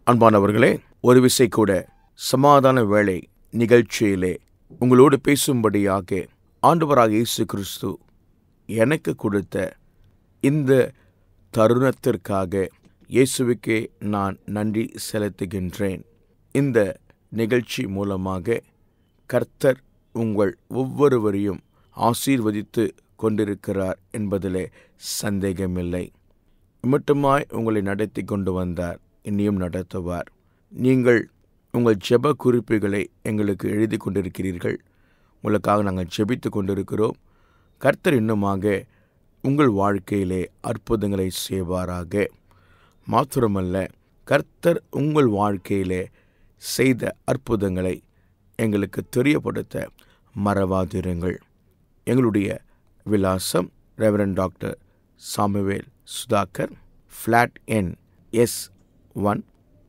அன்பானவர்களே, ஒரு விசை கூட சமாதான வேளை நிகழ்ச்சியிலே உங்களோடு பேசும்படியாக ஆண்டவராக இயேசு கிறிஸ்து எனக்கு கொடுத்த இந்த தருணத்திற்காக இயேசுவுக்கே நான் நன்றி செலுத்துகின்றேன். இந்த நிகழ்ச்சி மூலமாக கர்த்தர் உங்கள் ஒவ்வொருவரையும் ஆசீர்வதித்து கொண்டிருக்கிறார் என்பதிலே சந்தேகமில்லை. மட்டுமாய் உங்களை நடத்தி கொண்டு வந்தார், இனியும் நடத்துவார். நீங்கள் உங்கள் ஜெப குறிப்புகளை எங்களுக்கு எழுதி கொண்டிருக்கிறீர்கள். உங்களுக்காக நாங்கள் ஜெபித்து கொண்டிருக்கிறோம். கர்த்தர் இன்னுமாக உங்கள் வாழ்க்கையிலே அற்புதங்களை செய்வாராக. மாத்திரமல்ல, கர்த்தர் உங்கள் வாழ்க்கையிலே செய்த அற்புதங்களை எங்களுக்கு தெரியப்படுத்த மறவாதிருங்கள். எங்களுடைய விலாசம் Rev doctor Samuel Sudhakar, flat எண் S1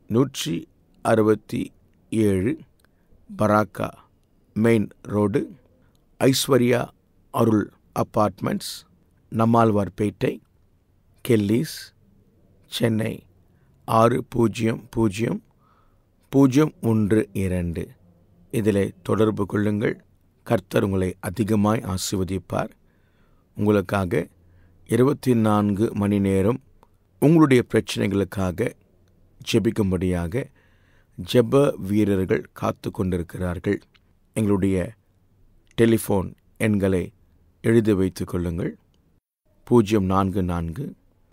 167, பராக்கா main road, Aishwarya Arul apartments, Nammalwarpet, Kellys, Chennai 600012. இதில் தொடர்பு கொள்ளுங்கள். கர்த்தர் உங்களை அதிகமாய் ஆசீர்வதிப்பார். உங்களுக்காக 24 மணி நேரம் உங்களுடைய பிரச்சனைகளுக்காக ஜெபிக்கும்படியாக ஜெப வீரர்கள் காத்து கொண்டிருக்கிறார்கள். எங்களுடைய டெலிஃபோன் எண்களை எழுதி வைத்துக் கொள்ளுங்கள். 044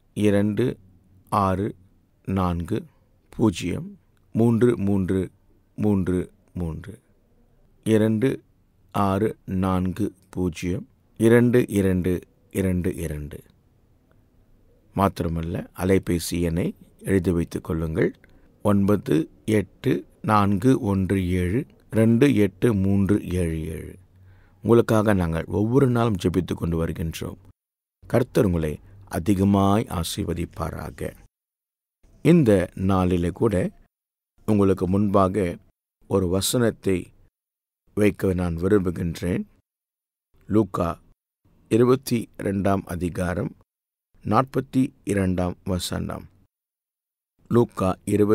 264 03333 2640 2222. மாத்திரமல்ல, அலைபேசி எண்ணை எழுதி வைத்துக் கொள்ளுங்கள். 9841728377. உங்களுக்காக நாங்கள் ஒவ்வொரு நாளும் ஜெபித்து கொண்டு வருகின்றோம். கர்த்தர் உங்களை அதிகமாய் ஆசீர்வதிப்பாராக. இந்த நாளிலே கூட உங்களுக்கு முன்பாக ஒரு வசனத்தை வைக்க நான் விரும்புகின்றேன். லூக்கா 22 அதிகாரம் 42. லூக்கா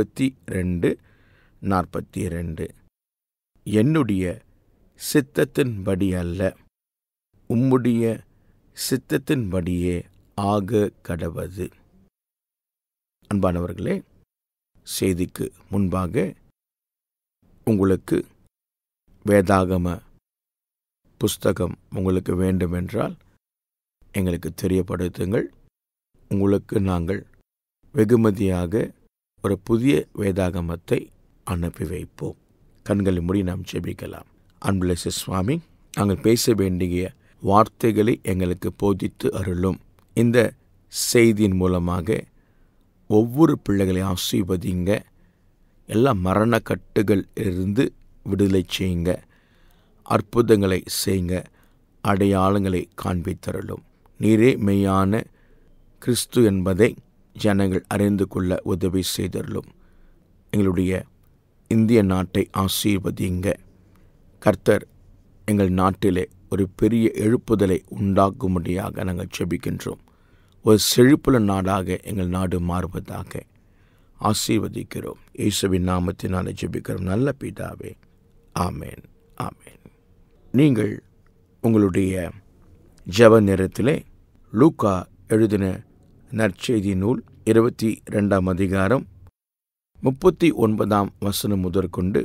22:42. என்னுடைய சித்தத்தின்படி அல்ல, உம்முடைய சித்தத்தின்படியே ஆக கடவது. அன்பானவர்களே, செய்திக்கு முன்பாக உங்களுக்கு வேதாகம புஸ்தகம் உங்களுக்கு வேண்டுமென்றால் எங்களுக்கு தெரியப்படுத்துங்கள். உங்களுக்கு நாங்கள் வெகுமதியாக ஒரு புதிய வேதாகமத்தை அனுப்பி வைப்போம். கண்களை மூடி நாம் ஜெபிக்கலாம். அன்புள்ள சுவாமி, நாங்கள் பேச வேண்டிய வார்த்தைகளை எங்களுக்கு போதித்து அருளும். இந்த செய்தியின் மூலமாக ஒவ்வொரு பிள்ளைகளை ஆசீர்வதிங்க. எல்லா மரண கட்டுகள் இருந்து விடுதலை செய்யுங்க. அற்புதங்களை செய்யுங்க. அடையாளங்களை காண்பித்தருளும். நீரே மெய்யான கிறிஸ்து என்பதை ஜனங்கள் அறிந்து கொள்ள உதவி செய்தருளும். எங்களுடைய இந்திய நாட்டை ஆசீர்வதிங்க. கர்த்தர் எங்கள் நாட்டிலே ஒரு பெரிய எழுப்புதலை உண்டாக்கும்படியாக நாங்கள் ஜெபிக்கின்றோம். ஒரு செழிப்புள்ள நாடாக எங்கள் நாடு மாறுவதாக ஆசீர்வதிக்கிறோம். இயேசுவின் நாமத்தினாலே ஜெபிக்கிறோம் நல்ல பிதாவே. ஆமேன், ஆமேன். நீங்கள் உங்களுடைய ஜெப நேரத்திலே லூக்கா எழுதின நற்செய்தி நூல் 22 அதிகாரம் 39 முதற்கொண்டு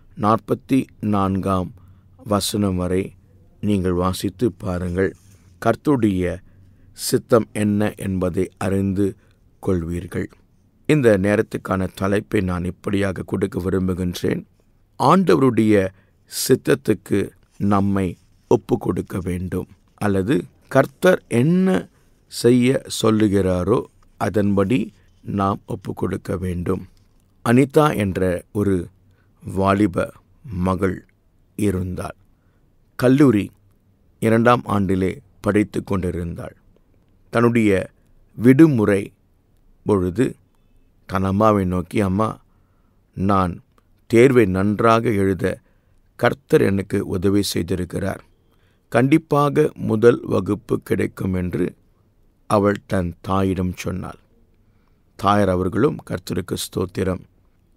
44 வரை நீங்கள் வாசித்து பாருங்கள். கர்த்தருடைய சித்தம் என்ன என்பதை அறிந்து கொள்வீர்கள். இந்த நேரத்துக்கான தலைப்பை நான் இப்படியாக கொடுக்க விரும்புகின்றேன். ஆண்டவருடைய சித்தத்துக்கு நம்மை ஒப்பு கொடுக்க வேண்டும், அல்லது கர்த்தர் என்ன செய்ய சொல்லுகிறாரோ அதன்படி நாம் ஒப்பு கொடுக்க வேண்டும். அனிதா என்ற ஒரு வாலிப மகள் இருந்தாள். கல்லூரி 2ஆம் ஆண்டிலே படித்து கொண்டிருந்தாள். தன்னுடைய விடுமுறை பொழுது தன் அம்மாவை நோக்கி, அம்மா, நான் தேர்வை நன்றாக எழுத கர்த்தர் எனக்கு உதவி செய்திருக்கிறார். கண்டிப்பாக முதல் வகுப்பு கிடைக்கும் என்று அவள் தன் தாயிடம் சொன்னாள். தாயார் அவர்களும், கர்த்தருக்கு ஸ்தோத்திரம்,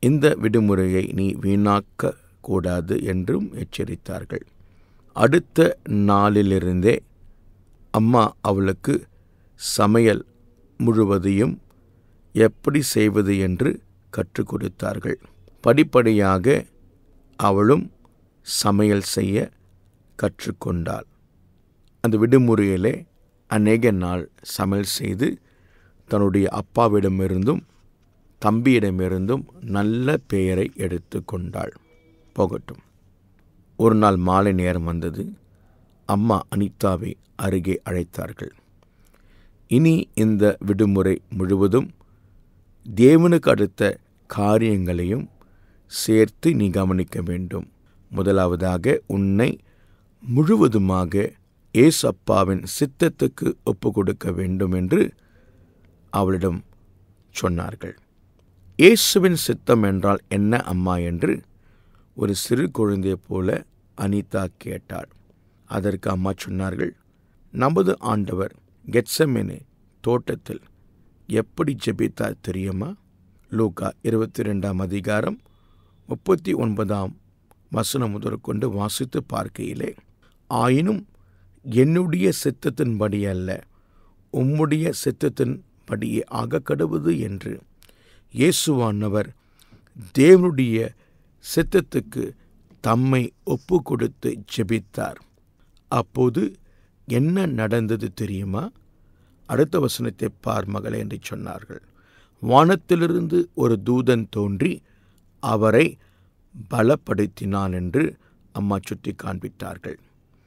இந்த விடுமுறையை நீ வீணாக்க கூடாது என்றும் எச்சரித்தார்கள். அடுத்த நாளிலிருந்தே அம்மா அவளுக்கு சமையல் முழுவதையும் எப்படி செய்வது என்று கற்றுக் கொடுத்தார்கள். படிப்படியாக அவளும் சமையல் செய்ய கற்றுக்கொண்டாள். அந்த விடுமுறையிலே அநேக நாள் சமையல் செய்து தன்னுடைய அப்பாவிடமிருந்தும் தம்பியிடமிருந்தும் நல்ல பெயரை எடுத்து கொண்டாள். போகட்டும். ஒரு நாள் மாலை நேரம் வந்தது. அம்மா அனிதாவை அருகே அழைத்தார்கள். இனி இந்த விடுமுறை முழுவதும் தேவனுக்கு அடுத்த காரியங்களையும் சேர்த்து நீ கவனிக்க வேண்டும். முதலாவதாக உன்னை முழுவதுமாக ஏசப்பாவின் சித்தத்துக்கு ஒப்பு கொடுக்க வேண்டும் என்று அவளிடம் சொன்னார்கள். இயேசுவின் சித்தம் என்றால் என்ன அம்மா என்று ஒரு சிறு குழந்தையை போல அனிதா கேட்டாள். அதற்கு அம்மா சொன்னார்கள், நமது ஆண்டவர் கெத்செமனே தோட்டத்தில் எப்படி ஜெபித்தார் தெரியுமா? லூக்கா 22 அதிகாரம் 39 முதற்கொண்டு வாசித்து பார்க்கையிலே, ஆயினும் என்னுடைய சித்தத்தின்படி அல்ல, உம்முடைய சித்தத்தின்படியே ஆகக்கடவுது என்று இயேசுவானவர் தேவனுடைய சித்தத்துக்கு தம்மை ஒப்பு கொடுத்து ஜெபித்தார். அப்போது என்ன நடந்தது தெரியுமா? அடுத்த வசனத்தை பார் மகளே என்று சொன்னார்கள். வானத்திலிருந்து ஒரு தூதன் தோன்றி அவரை பலப்படுத்தினான் என்று அம்மா சுட்டி காண்பித்தார்கள்.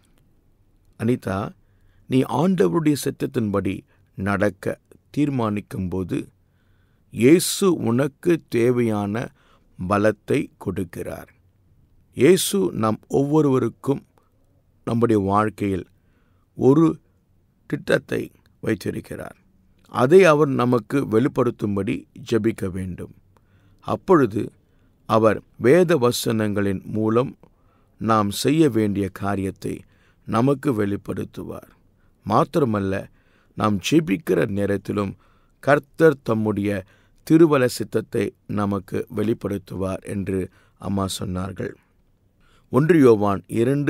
அனிதா, நீ ஆண்டவருடைய சித்தத்தின்படி நடக்க தீர்மானிக்கும்போது இயேசு உனக்கு தேவையான பலத்தை கொடுக்கிறார். இயேசு நம் ஒவ்வொருவருக்கும் நம்முடைய வாழ்க்கையில் ஒரு திட்டத்தை வைத்திருக்கிறார். அதை அவர் நமக்கு வெளிப்படுத்தும்படி ஜெபிக்க வேண்டும். அப்பொழுது அவர் வேத வசனங்களின் மூலம் நாம் செய்ய வேண்டிய காரியத்தை நமக்கு வெளிப்படுத்துவார். மாத்திரமல்ல, நாம் ஜெபிக்கிற நேரத்திலும் கர்த்தர் தம்முடைய திருவல சித்தத்தை நமக்கு வெளிப்படுத்துவார் என்று அம்மா சொன்னார்கள். 1 யோவான்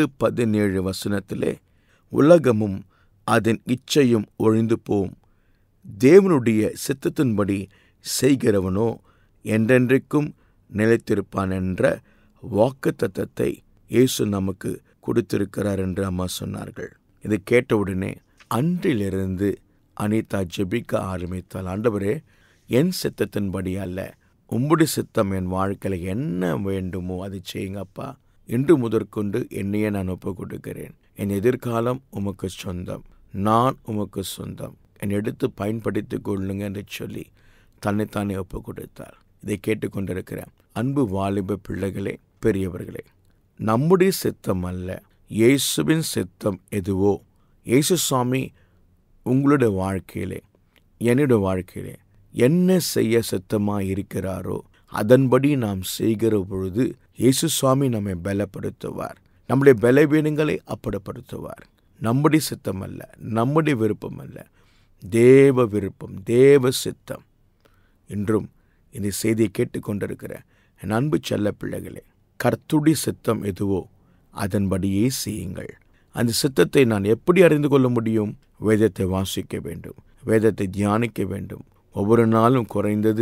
2:17 உலகமும் அதன் இச்சையும் ஒழிந்து போம், தேவனுடைய சித்தத்தின்படி செய்கிறவனோ என்றென்றைக்கும் நிலைத்திருப்பான் என்ற வாக்குத்தத்தத்தை இயேசு நமக்கு கொடுத்திருக்கிறார் என்று அம்மா சொன்னார்கள். இதை கேட்டவுடனே அன்றிலிருந்து அனிதா ஜெபிக்க ஆரம்பித்தாள். ஆண்டவரே, என் சித்தத்தின்படி அல்ல, உம்முடைய சித்தம் என் வாழ்க்கையில் என்ன வேண்டுமோ அதை செய்யுங்கப்பா. இன்று முதற்கொண்டு என்னையே நான் ஒப்பு கொடுக்கிறேன். என் எதிர்காலம் உமக்கு சொந்தம், நான் உமக்கு சொந்தம், என்னை எடுத்து பயன்படுத்திக் கொள்ளுங்க என்று சொல்லி தன்னைத்தானே ஒப்பு கொடுத்தார். இதை கேட்டுக்கொண்டிருக்கிற அன்பு வாலிப பிள்ளைகளே, பெரியவர்களே, நம்முடைய சித்தம் அல்ல, இயேசுவின் சித்தம் எதுவோ, இயேசு சுவாமி உங்களுடைய வாழ்க்கையிலே என்னுடைய வாழ்க்கையிலே என்ன செய்ய சித்தமாக இருக்கிறாரோ அதன்படி நாம் செய்கிற பொழுது இயேசு சுவாமி நம்மை பலப்படுத்துவார். நம்முடைய பலவீனங்களை அப்புறப்படுத்துவார். நம்முடைய சித்தம் அல்ல, நம்முடைய விருப்பம் அல்ல, தேவ விருப்பம், தேவ சித்தம். இன்றும் இந்த செய்தியை கேட்டுக்கொண்டிருக்கிற என் அன்பு செல்ல பிள்ளைகளே, கர்த்தருடைய சித்தம் எதுவோ அதன்படியே செய்யுங்கள். அந்த சித்தத்தை நான் எப்படி அறிந்து கொள்ள முடியும்? வேதத்தை வாசிக்க வேண்டும், வேதத்தை தியானிக்க வேண்டும். ஒவ்வொரு நாளும் குறைந்தது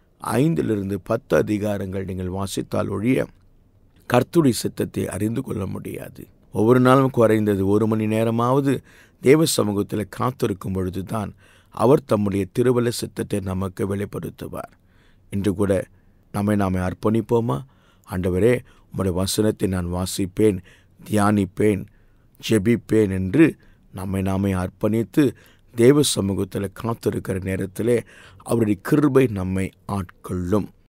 5-10 அதிகாரங்கள் நீங்கள் வாசித்தால் ஒழிய கர்த்தருடைய சித்தத்தை அறிந்து கொள்ள முடியாது. ஒவ்வொரு நாளும் குறைந்தது 1 மணி நேரமாவது தேவ சமூகத்தில் காத்திருக்கும் பொழுது தான் அவர் தம்முடைய திருவல சித்தத்தை நமக்கு வெளிப்படுத்துவார். இன்று கூட நாமே அர்ப்பணிப்போமா? ஆண்டவரே, உம்முடைய வசனத்தை நான் வாசிப்பேன், தியானிப்பேன், ஜெபிப்பேன் என்று நாமே அர்ப்பணித்து தேவ சமூகத்தில் காத்திருக்கிற நேரத்திலே அவருடைய கிருபை நம்மை ஆட்கொள்ளும்.